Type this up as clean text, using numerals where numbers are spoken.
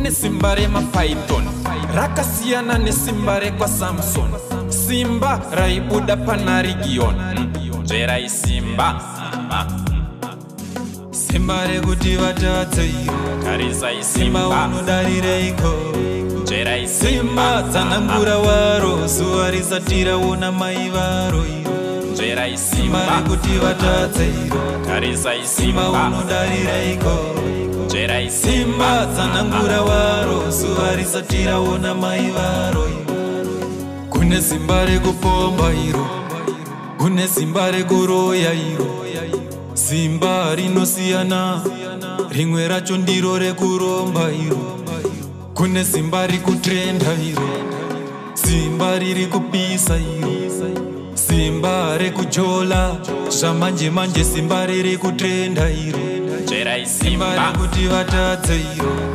kune simba remapython rakasiyana nesimba rekwaSamson. Simba raibuda pana Region. Nzverai simba. Simba rekuti vatadze Tarisai simba simba. unodarireiko Nzverai simba simba. dzanangura waro zuva risati raona mai varo Nzverai simba simba. rekuti vatadze Tarisai simba simba. unodarireiko Nzverai simba simba. dzanangura waro zuva risati raona mai varo kune simba rekupomba iro kune simba rekuroya iro simba rinosiyana rimwe racho ndiro rekuromba iro kune simba rikutrenda iro simba riri kupisa iro simba rekujola zvamanje manje simba riri kutrenda iro Nzverai simba simba. rekuti vatadze iro